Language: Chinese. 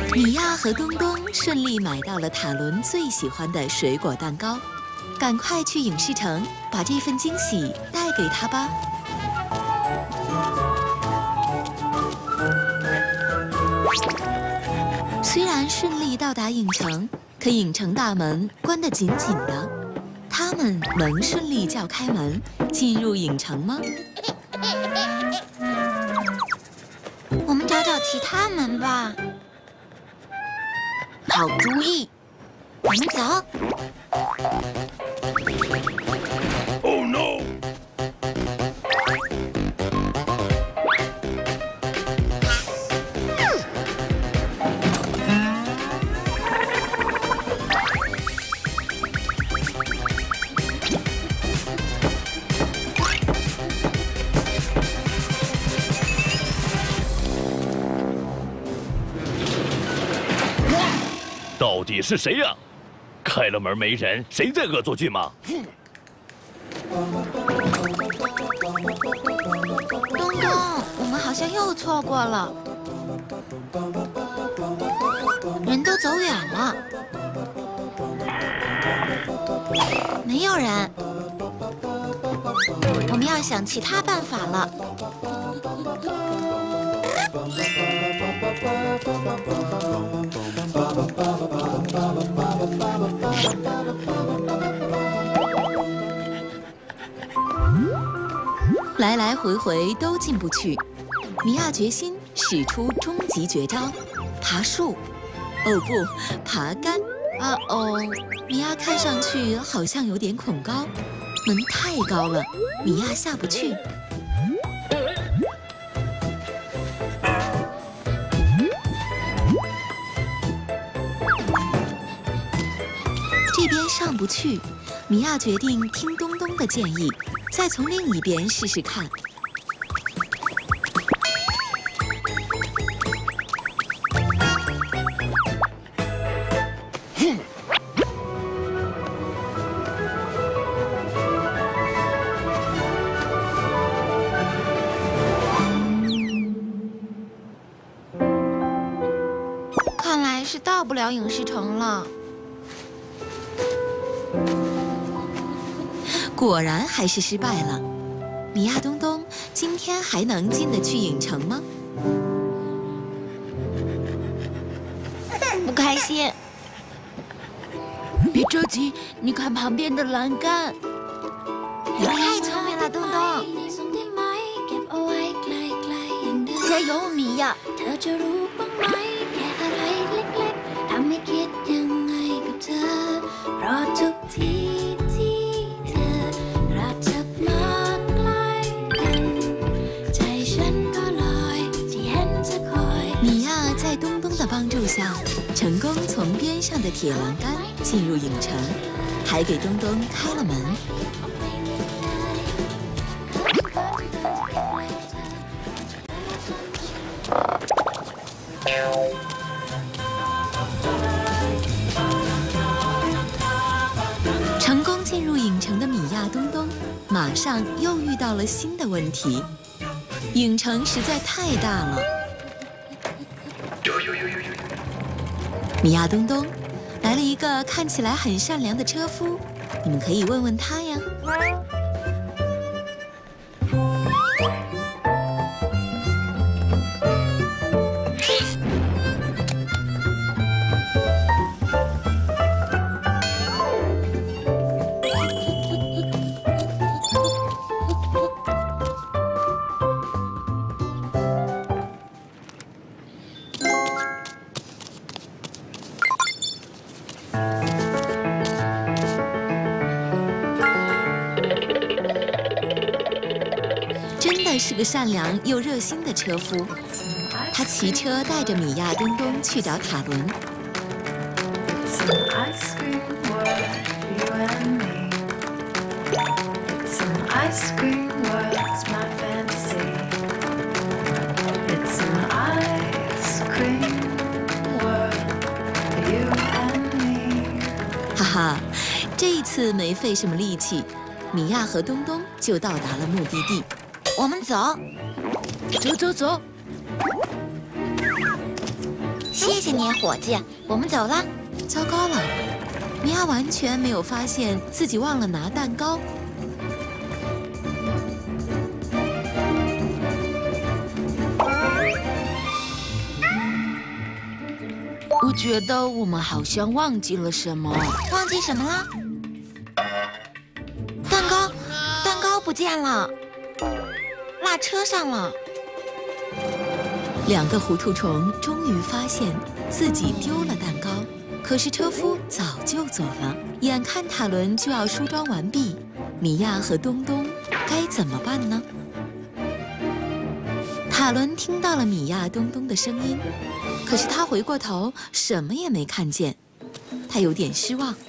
米娅和东东顺利买到了塔伦最喜欢的水果蛋糕，赶快去影视城把这份惊喜带给他吧。虽然顺利到达影城，可影城大门关得紧紧的，他们能顺利叫开门进入影城吗？ 我们找找其他门吧。好主意，我们走。 Oh no！ 到底是谁呀？开了门没人，谁在恶作剧吗？ 东东，我们好像又错过了，人都走远了，没有人。我们要想其他办法了。 来来回回都进不去，米娅决心使出终极绝招——爬树。哦不，爬杆！啊哦，米娅看上去好像有点恐高，门太高了，米娅下不去。这边上不去，米娅决定听东东的建议，再从另一边试试看。 看来是到不了影视城了。 果然还是失败了。米娅东东今天还能进得去影城吗？ 不开心。别着急，你看旁边的栏杆。你太聪明了，东东。加油，米娅！米娅在东东的帮助下，成功从边上的铁栏杆进入影城，还给东东开了门。成功进入影城的米娅东东，马上又遇到了新的问题。影城实在太大了。米娅东东，来了一个看起来很善良的车夫，你们可以问问他呀。真的是个善良又热心的车夫，他骑车带着米娅东东去找塔伦。哈哈，这一次没费什么力气，米娅和东东就到达了目的地。我们走， 走走走， 谢谢谢你，伙计，我们走了。 糟糕了，米娅完全没有发现自己忘了拿蛋糕。我觉得我们好像忘记了什么。 忘记什么了？蛋糕不见了，落车上了。 2个糊涂虫终于发现自己丢了蛋糕，可是车夫早就走了。眼看塔伦就要梳妆完毕，米娅和东东该怎么办呢？塔伦听到了米娅、东东的声音，可是他回过头，什么也没看见。他有点失望。